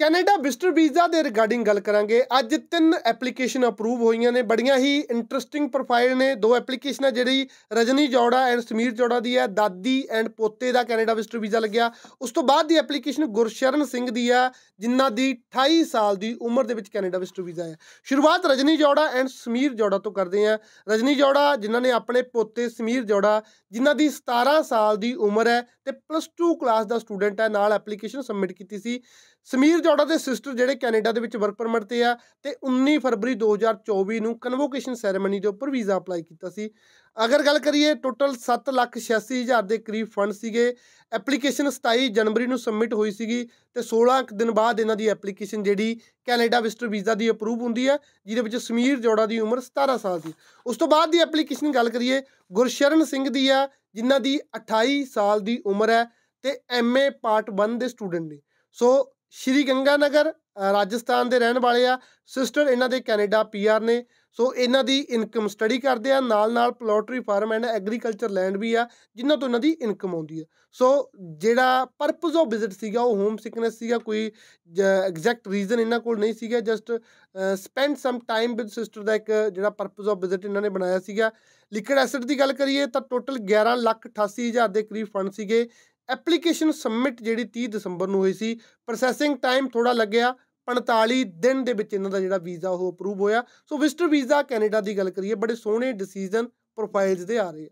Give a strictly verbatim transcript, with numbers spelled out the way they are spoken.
Canada visitor visa ਦੇ regarding ਗੱਲ ਕਰਾਂਗੇ। ਅੱਜ ਤਿੰਨ ਐਪਲੀਕੇਸ਼ਨ ਅਪਰੂਵ ਹੋਈਆਂ ਨੇ, ਬੜੀਆਂ ਹੀ ਇੰਟਰਸਟਿੰਗ ਪ੍ਰੋਫਾਈਲ ਨੇ। ਦੋ ਐਪਲੀਕੇਸ਼ਨਾਂ ਜਿਹੜੀ ਰਜਨੀ ਜੌੜਾ ਐਂਡ ਸਮੀਰ ਜੌੜਾ ਦੀ ਹੈ, ਦਾਦੀ ਐਂਡ ਪੋਤੇ ਦਾ ਕੈਨੇਡਾ ਵਿਜ਼ਟਰ ਵੀਜ਼ਾ ਲੱਗਿਆ। ਉਸ ਤੋਂ ਬਾਅਦ ਦੀ ਐਪਲੀਕੇਸ਼ਨ ਗੁਰਸ਼ਰਨ ਸਿੰਘ ਦੀ ਆ, ਜਿਨ੍ਹਾਂ ਦੀ ਅਠਾਈ ਸਾਲ ਦੀ ਉਮਰ ਦੇ ਵਿੱਚ ਕੈਨੇਡਾ ਵਿਜ਼ਟਰ ਵੀਜ਼ਾ ਹੈ। ਸ਼ੁਰੂਆਤ ਰਜਨੀ ਜੌੜਾ ਐਂਡ ਸਮੀਰ ਜੌੜਾ ਤੋਂ ਕਰਦੇ ਹਾਂ। ਰਜਨੀ ਜੌੜਾ ਜਿਨ੍ਹਾਂ ਨੇ ਆਪਣੇ ਪੋਤੇ ਸਮੀਰ ਜੌੜਾ ਜਿਨ੍ਹਾਂ ਦੀ ਸਤਾਰਾਂ ਸਾਲ ਦੀ ਉਮਰ ਹੈ ਤੇ ਪਲੱਸ ਟੂ ਕਲਾਸ ਦਾ ਸਟੂਡੈਂਟ ਹੈ, ਨਾਲ ਐਪਲੀਕੇਸ਼ਨ ਸਬਮਿਟ ਕੀਤੀ ਸੀ। ਸਮੀਰ ਜੌੜਾ ਦੇ ਸਿਸਟਰ ਜਿਹੜੇ ਕੈਨੇਡਾ ਦੇ ਵਿੱਚ ਵਰਕ ਪਰਮਿਟ ਤੇ ਆ ਤੇ ਉੱਨੀ ਫਰਵਰੀ ਦੋ ਹਜ਼ਾਰ ਚੌਵੀ ਨੂੰ ਕਨਵੋਕੇਸ਼ਨ ਸੈਰੇਮਨੀ ਦੇ ਉੱਪਰ ਵੀਜ਼ਾ ਅਪਲਾਈ ਕੀਤਾ ਸੀ। ਅਗਰ ਗੱਲ ਕਰੀਏ, ਟੋਟਲ ਸੱਤ ਲੱਖ ਛਿਆਸੀ ਹਜ਼ਾਰ ਦੇ ਕਰੀਬ ਫੰਡ ਸੀਗੇ। ਐਪਲੀਕੇਸ਼ਨ ਸਤਾਈ ਜਨਵਰੀ ਨੂੰ ਸਬਮਿਟ ਹੋਈ ਸੀਗੀ ਤੇ ਸੋਲਾਂ ਕੁ ਦਿਨ ਬਾਅਦ ਇਹਨਾਂ ਦੀ ਐਪਲੀਕੇਸ਼ਨ ਜਿਹੜੀ ਕੈਨੇਡਾ ਵਿਜ਼ਟਰ ਵੀਜ਼ਾ ਦੀ ਅਪਰੂਵ ਹੁੰਦੀ ਹੈ, ਜਿਹਦੇ ਵਿੱਚ ਸਮੀਰ ਜੌੜਾ ਦੀ ਉਮਰ ਸਤਾਰਾਂ ਸਾਲ ਦੀ। ਉਸ ਤੋਂ ਬਾਅਦ ਦੀ ਐਪਲੀਕੇਸ਼ਨ ਗੱਲ ਕਰੀਏ, ਗੁਰਸ਼ਰਨ ਸਿੰਘ ਦੀ ਆ, ਜਿਨ੍ਹਾਂ ਦੀ ਅਠਾਈ ਸਾਲ ਦੀ ਉਮਰ ਹੈ ਤੇ ਐਮ ਏ ਪਾਰਟ ਵਨ ਦੇ ਸਟੂਡੈਂਟ ਨੇ। ਸੋ ਸ਼੍ਰੀ ਗੰਗਾਨਗਰ ਰਾਜਸਥਾਨ ਦੇ ਰਹਿਣ ਵਾਲੇ ਆ। ਸਿਸਟਰ ਇਹਨਾਂ ਦੇ ਕੈਨੇਡਾ ਪੀ ਆਰ ਨੇ। ਸੋ ਇਹਨਾਂ ਦੀ ਇਨਕਮ ਸਟੱਡੀ ਕਰਦੇ ਆ, ਨਾਲ ਨਾਲ poultry farm and agriculture land ਵੀ ਆ, ਜਿਨ੍ਹਾਂ ਤੋਂ ਇਹਨਾਂ ਦੀ ਇਨਕਮ ਆਉਂਦੀ ਹੈ। ਸੋ ਜਿਹੜਾ ਪਰਪਸ ਆਫ ਵਿਜ਼ਿਟ ਸੀਗਾ ਉਹ ਹੋਮ ਸਿਕਨੈਸ ਸੀਗਾ, ਕੋਈ ਐਗਜ਼ੈਕਟ ਰੀਜ਼ਨ ਇਹਨਾਂ ਕੋਲ ਨਹੀਂ ਸੀਗਾ, just spend some time with sister ਦਾ ਇੱਕ ਜਿਹੜਾ ਪਰਪਸ ਆਫ ਵਿਜ਼ਿਟ ਇਹਨਾਂ ਨੇ ਬਣਾਇਆ ਸੀਗਾ। ਲਿਕੁਇਡ ਐਸਿਡ ਦੀ ਗੱਲ ਕਰੀਏ ਤਾਂ ਟੋਟਲ ਗਿਆਰਾਂ ਲੱਖ ਅਠਾਸੀ ਹਜ਼ਾਰ ਦੇ ਕਰੀਬ ਫੰਡ ਸੀਗੇ। ਐਪਲੀਕੇਸ਼ਨ ਸਬਮਿਟ ਜਿਹੜੀ ਤੀਹ ਦਸੰਬਰ ਨੂੰ ਹੋਈ ਸੀ। ਪ੍ਰੋਸੈਸਿੰਗ ਟਾਈਮ ਥੋੜ੍ਹਾ ਲੱਗਿਆ, ਪੰਤਾਲੀ ਦਿਨ ਦੇ ਵਿੱਚ ਇਹਨਾਂ ਦਾ ਜਿਹੜਾ ਵੀਜ਼ਾ ਉਹ ਅਪਰੂਵ ਹੋਇਆ। ਸੋ ਵਿਜ਼ਟਰ ਵੀਜ਼ਾ ਕੈਨੇਡਾ ਦੀ ਗੱਲ ਕਰੀਏ, ਬੜੇ ਸੋਹਣੇ ਡਿਸੀਜਨ ਪ੍ਰੋਫਾਈਲਸ ਦੇ ਆ ਰਹੇ ਆ।